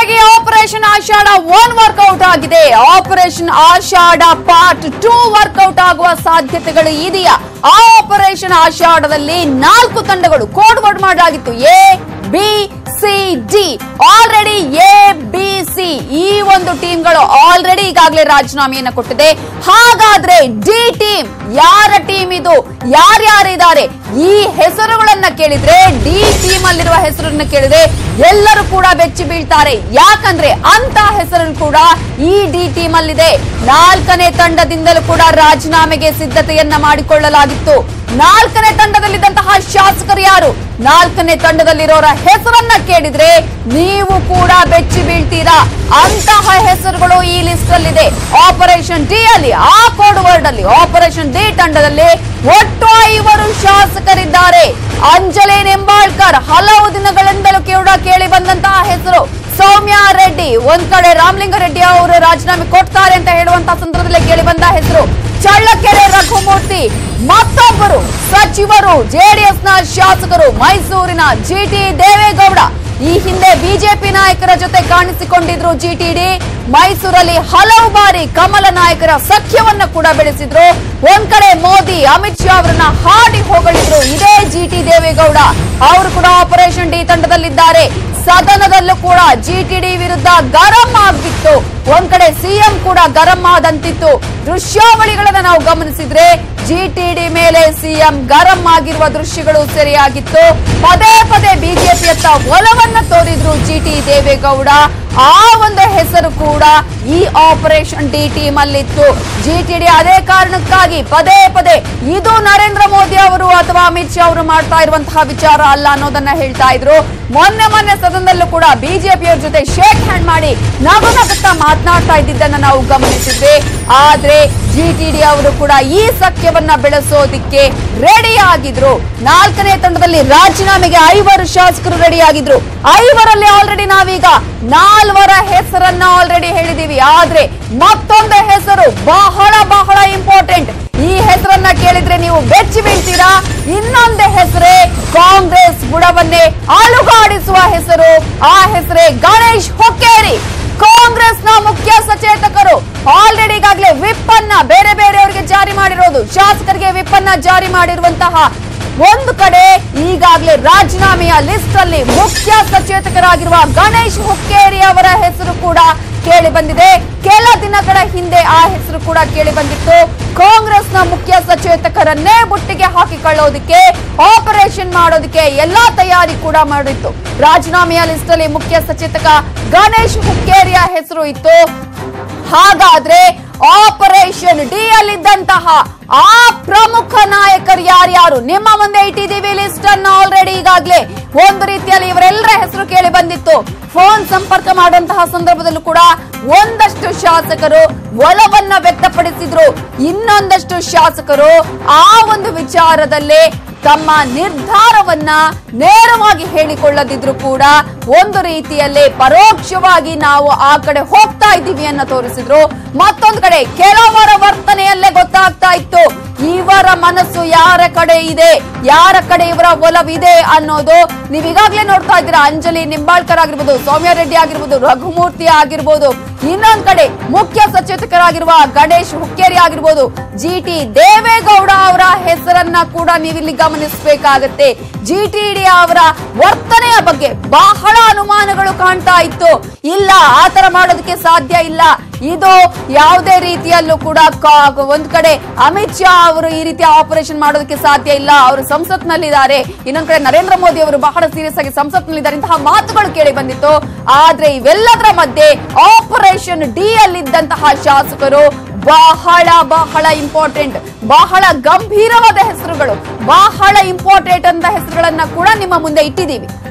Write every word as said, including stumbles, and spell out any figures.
ಕೊನೆಗೆ operation Ashadha one work out ಆಗಿದೆ. Operation Ashadha part two work out ಆಗುವ ಸಾಧ್ಯತೆಗಳು ಇದೆಯಾ? ಆ ಆಪರೇಷನ್ ಆಷಾಢದಲ್ಲಿ ನಾಲ್ಕು ತಂಡಗಳು ಕೋಡ್ ವರ್ಡ್ ಮಾಡಲಾಗಿತ್ತು. A B C D. Already A B C ಈ ಒಂದು ಟೀಮ್ಗಳು ಆಲ್ರೆಡಿ ಈಗಾಗಲೇ ರಾಜೀನಾಮೆಯನ್ನು ಕೊಟ್ಟಿದೆ. ಹಾಗಾದ್ರೆ ಡಿ ಟೀಮ್ ಯಾರ ಟೀಮ್ ಇದು? ಯಾರ್ಯಾರಿದ್ದಾರೆ? ಈ ಹೆಸರುಗಳನ್ನ ಕೇಳಿದ್ರೆ, ಡಿ ಟೀಮ್ ಅಲ್ಲಿರುವ ಹೆಸರನ್ನ ಕೇಳಿದ್ರೆ ಎಲ್ಲರೂ ಕೂಡ ಬೆಚ್ಚಿ ಬೀಳ್ತಾರೆ. ಯಾಕಂದ್ರೆ ಅಂತ ಹೆಸರು ಕೂಡ ಈ ಡಿ ಟೀಮ್ ಅಲ್ಲಿದೆ. ನಾಲ್ಕನೇ ತಂಡದಿಂದಲೂ ಕೂಡ ರಾಜೀನಾಮೆಗೆ ಸಿದ್ಧತೆಯನ್ನ ಮಾಡಿಕೊಳ್ಳಲಾಗಿತ್ತು. ನಾಲ್ಕನೇ ತಂಡದಲ್ಲಿದ್ದಂತಹ ಶಾಸಕರು ಯಾರು? ನಾಲ್ಕನೇ ತಂಡದಲ್ಲಿರೋರ ಹೆಸರನ್ನ ಕೇಳಿದ್ರೆ ನೀವು ಕೂಡ ಬೆಚ್ಚಿ ಬೀಳ್ತೀರಾ. ಅಂತಹ ಹೆಸರುಗಳು ಈ ಲಿಸ್ಟ್ ಅಲ್ಲಿದೆ. ಆಪರೇಷನ್ ಡಿ ಅಲ್ಲಿ, ಆ ಕೋಡ್ ವರ್ಡ್ ಅಲ್ಲಿ ಆಪರೇಷನ್ ಡಿ ತಂಡದಲ್ಲಿ ಒಟ್ಟು ಐವರು ಶಾಸಕರಿದ್ದಾರೆ. ಅಂಜಲಿ ನಿಂಬಾಳ್ಕರ್ ಹಲವು ದಿನಗಳಿಂದಲೂ ಕೂಡ ಕೇಳಿ ಬಂದಂತಹ ಹೆಸರು. ಸೌಮ್ಯ ರೆಡ್ಡಿ, ಒಂದ್ ಕಡೆ ರಾಮಲಿಂಗಾರೆಡ್ಡಿ ಅವರು ರಾಜೀನಾಮೆ ಕೊಡ್ತಾರೆ ಅಂತ ಹೇಳುವಂತಹ ಸಂದರ್ಭದಲ್ಲಿ ಕೇಳಿ ಬಂದ ಹೆಸರು. ಚಳ್ಳಕೆರೆ ರಘುಮೂರ್ತಿ, ಮತ್ತೊಬ್ಬರು ಸಚಿವರು ಜೆಡಿಎಸ್ನ ಶಾಸಕರು ಮೈಸೂರಿನ ಜಿ ಟಿ ದೇವೇಗೌಡ. ಈ ಹಿಂದೆ ಬಿಜೆಪಿ ನಾಯಕರ ಜೊತೆ ಕಾಣಿಸಿಕೊಂಡಿದ್ರು ಜಿಟಿಡಿ. ಮೈಸೂರಲ್ಲಿ ಹಲವು ಬಾರಿ ಕಮಲ ನಾಯಕರ ಸಖ್ಯವನ್ನ ಕೂಡ ಬೆಳೆಸಿದ್ರು. ಒಂದ್ ಕಡೆ ಮೋದಿ ಅಮಿತ್ ಶಾ ಅವರನ್ನ ಹಾಡಿ ಹೊಗಳಿದ್ರು ಇದೇ ಜಿ ಟಿ ದೇವೇಗೌಡ. ಅವರು ಕೂಡ ಆಪರೇಷನ್ ಡಿ ತಂಡದಲ್ಲಿದ್ದಾರೆ. ಸದನದಲ್ಲೂ ಕೂಡ ಜಿಟಿಡಿ ವಿರುದ್ಧ ಗರಂ ಆಗಿತ್ತು. ಒಂದ್ ಕಡೆ ಸಿಎಂ ಕೂಡ ಗರಂ ಆದಂತಿತ್ತು. ದೃಶ್ಯಾವಳಿಗಳನ್ನ ನಾವು ಗಮನಿಸಿದ್ರೆ ಜಿಟಿಡಿ ಮೇಲೆ ಸಿಎಂ ಗರಂ ಆಗಿರುವ ದೃಶ್ಯಗಳು ಸೆರೆಯಾಗಿತ್ತು. ಪದೇ ಪದೇ ಬಿಜೆಪಿಯತ್ತ ಒಲವನ್ನ ತೋರಿದ್ರು ಜಿ ಟಿ ದೇವೇಗೌಡ. ಆ ಒಂದು ಹೆಸರು ಕೂಡ ಈ ಆಪರೇಷನ್ ಡಿ ಟೀಮ್ ಅಲ್ಲಿತ್ತು. ಜಿಟಿಡಿ ಅದೇ ಕಾರಣಕ್ಕಾಗಿ ಪದೇ ಪದೇ ಇದು ನರೇಂದ್ರ ಮೋದಿ ಅವರು ಅಥವಾ ಅಮಿತ್ ಶಾ ಅವರು ಮಾಡ್ತಾ ಇರುವಂತಹ ವಿಚಾರ ಅಲ್ಲ ಅನ್ನೋದನ್ನ ಹೇಳ್ತಾ ಇದ್ರು. ಮೊನ್ನೆ ಮೊನ್ನೆ ಸದನದಲ್ಲೂ ಕೂಡ ಬಿಜೆಪಿಯವರ ಜೊತೆ ಶೇಕ್ ಹ್ಯಾಂಡ್ ಮಾಡಿ ನಗು ನಗುತ್ತಾ ಮಾತನಾಡ್ತಾ ಇದ್ದಿದ್ದನ್ನ ನಾವು ಗಮನಿಸಿದ್ವಿ. ಆದ್ರೆ ಜಿಟಿಡಿ ಅವರು ಕೂಡ ಈ ಸಖ್ಯವನ್ನ ಬೆಳೆಸೋದಿಕ್ಕೆ ರೆಡಿ ಆಗಿದ್ರು. ನಾಲ್ಕನೇ ತಂಡದಲ್ಲಿ ರಾಜೀನಾಮೆಗೆ ಐವರು ಶಾಸಕರು ರೆಡಿ ಆಗಿದ್ರು. ಐವರಲ್ಲಿ ಆಲ್ರೆಡಿ ನಾವೀಗ ನಾಲ್ವರ ಹೆಸರನ್ನ ಆಲ್ರೆಡಿ ಹೇಳಿದೀವಿ. ಆದ್ರೆ ಮತ್ತೊಂದು ಹೆಸರು ಬಹಳ ಬಹಳ ಇಂಪಾರ್ಟೆಂಟ್. ಈ ಹೆಸರನ್ನ ಕೇಳಿದ್ರೆ ನೀವು ಬೆಚ್ಚಿ ಬೀಳ್ತೀರಾ. ಇನ್ನೊಂದು ಹೆಸರೇ ಕಾಂಗ್ರೆಸ್ ಬುಡವನ್ನೇ ಅಲುಗಾಡಿಸುವ ಹೆಸರು. ಆ ಹೆಸರೇ ಗಣೇಶ್ ಹುಕ್ಕೇರಿ. ಕಾಂಗ್ರೆಸ್ನ ಮುಖ್ಯ ಸಚೇತಕರು ಆಲ್ರೆಡಿ ಈಗಾಗಲೇ ವಿಪ್ ಅನ್ನ ಬೇರೆ ಬೇರೆಯವರಿಗೆ ಜಾರಿ ಮಾಡಿರೋದು. ಶಾಸಕರಿಗೆ ವಿಪ್ ಅನ್ನ ಜಾರಿ ಮಾಡಿರುವಂತಹ ಒಂದು ಕಡೆ ಈಗಾಗಲೇ ರಾಜೀನಾಮೆಯ ಲಿಸ್ಟ್ ಅಲ್ಲಿ ಮುಖ್ಯ ಸಚೇತಕರಾಗಿರುವ ಗಣೇಶ್ ಹುಕ್ಕೇರಿ ಅವರ ಹೆಸರು ಕೂಡ ಕೇಳಿ ಬಂದಿದೆ. ಕೆಲ ದಿನಗಳ ಹಿಂದೆ ಆ ಹೆಸರು ಕೂಡ ಕೇಳಿ ಬಂದಿತ್ತು. ಕಾಂಗ್ರೆಸ್ನ ಮುಖ್ಯ ಸಚೇತಕರನ್ನೇ ಬುಟ್ಟಿಗೆ ಹಾಕಿಕೊಳ್ಳೋದಕ್ಕೆ, ಆಪರೇಷನ್ ಮಾಡೋದಕ್ಕೆ ಎಲ್ಲಾ ತಯಾರಿ ಕೂಡ ಮಾಡಿತ್ತು. ರಾಜೀನಾಮೆಯ ಲಿಸ್ಟ್ ಅಲ್ಲಿ ಮುಖ್ಯ ಸಚೇತಕ ಗಣೇಶ್ ಹುಕ್ಕೇರಿಯ ಹೆಸರು ಇತ್ತು. ಹಾಗಾದ್ರೆ ಆಪರೇಷನ್ ಡಿ ಅಲ್ಲಿದ್ದಂತಹ ಆ ಪ್ರಮುಖ ನಾಯಕರು ಯಾರ್ಯಾರು ನಿಮ್ಮ ಮುಂದೆ ಇಟ್ಟಿದ್ದೀವಿ ಲಿಸ್ಟ್ ಅನ್ನು. ಆಲ್ರೆಡಿ ಈಗಾಗಲೇ ಒಂದು ರೀತಿಯಲ್ಲಿ ಇವರೆಲ್ಲರ ಹೆಸರು ಕೇಳಿ ಬಂದಿತ್ತು. ಫೋನ್ ಸಂಪರ್ಕ ಮಾಡುವಂತಹ ಸಂದರ್ಭದಲ್ಲೂ ಕೂಡ ಒಂದಷ್ಟು ಶಾಸಕರು ಒಲವನ್ನ ವ್ಯಕ್ತಪಡಿಸಿದ್ರು. ಇನ್ನೊಂದಷ್ಟು ಶಾಸಕರು ಆ ಒಂದು ವಿಚಾರದಲ್ಲೇ ತಮ್ಮ ನಿರ್ಧಾರವನ್ನ ನೇರವಾಗಿ ಹೇಳಿಕೊಳ್ಳದಿದ್ರು ಕೂಡ ಒಂದು ರೀತಿಯಲ್ಲೇ ಪರೋಕ್ಷವಾಗಿ ನಾವು ಆ ಕಡೆ ಹೋಗ್ತಾ ಇದ್ದೀವಿ ಅನ್ನ ತೋರಿಸಿದ್ರು. ಮತ್ತೊಂದು ಕಡೆ ಕೆಲವರ ವರ್ತನೆಯಲ್ಲೇ ಗೊತ್ತಾಗ್ತಾ ಇತ್ತು ಇವರ ಮನಸ್ಸು ಯಾರ ಕಡೆ ಇದೆ, ಯಾರ ಕಡೆ ಇವರ ಒಲವಿದೆ ಅನ್ನೋದು. ನೀವ್ ಈಗಾಗಲೇ ನೋಡ್ತಾ ಇದ್ದೀರಾ. ಅಂಜಲಿ ನಿಂಬಾಳ್ಕರ್ ಆಗಿರ್ಬೋದು, ಸೌಮ್ಯ ರೆಡ್ಡಿ ಆಗಿರ್ಬೋದು, ರಘುಮೂರ್ತಿ ಆಗಿರ್ಬೋದು, ಇನ್ನೊಂದ್ ಕಡೆ ಮುಖ್ಯ ಸಚೇತಕರಾಗಿರುವ ಗಣೇಶ್ ಹುಕ್ಕೇರಿ ಆಗಿರ್ಬೋದು, ಜಿ ಟಿ ದೇವೇಗೌಡ ಅವರ ಹೆಸರನ್ನ ಕೂಡ ನೀವಿಲ್ಲಿ ಗಮನಿಸಬೇಕಾಗತ್ತೆ. ಜಿಟಿಡಿ ಅವರ ವರ್ತನೆಯ ಬಗ್ಗೆ ಬಹಳ ಅನುಮಾನಗಳು ಕಾಣ್ತಾ ಇತ್ತು. ಇಲ್ಲ, ಆತರ ಮಾಡೋದಕ್ಕೆ ಸಾಧ್ಯ ಇಲ್ಲ. ಇದು ಯಾವುದೇ ರೀತಿಯಲ್ಲೂ ಕೂಡ ಒಂದ್ ಕಡೆ ಅಮಿತ್ ಶಾ ಅವರು ಈ ರೀತಿಯ ಆಪರೇಷನ್ ಮಾಡೋದಕ್ಕೆ ಸಾಧ್ಯ ಇಲ್ಲ. ಅವರು ಸಂಸತ್ನಲ್ಲಿದ್ದಾರೆ. ಇನ್ನೊಂದ್ ಕಡೆ ನರೇಂದ್ರ ಮೋದಿ ಅವರು ಬಹಳ ಸೀರಿಯಸ್ ಆಗಿ ಸಂಸತ್ನಲ್ಲಿದ್ದಾರೆ. ಇಂತಹ ಮಾತುಗಳು ಕೇಳಿ ಬಂದಿತ್ತು. ಆದ್ರೆ ಇವೆಲ್ಲದರ ಮಧ್ಯೆ ಆಪರೇಷನ್ ಡಿ ಅಲ್ಲಿದ್ದಂತಹ ಶಾಸಕರು ಬಹಳ ಬಹಳ ಇಂಪಾರ್ಟೆಂಟ್, ಬಹಳ ಗಂಭೀರವಾದ ಹೆಸರುಗಳು, ಬಹಳ ಇಂಪಾರ್ಟೆಂಟ್ ಅಂತ ಹೆಸರುಗಳನ್ನ ಕೂಡ ನಿಮ್ಮ ಮುಂದೆ ಇಟ್ಟಿದ್ದೀವಿ.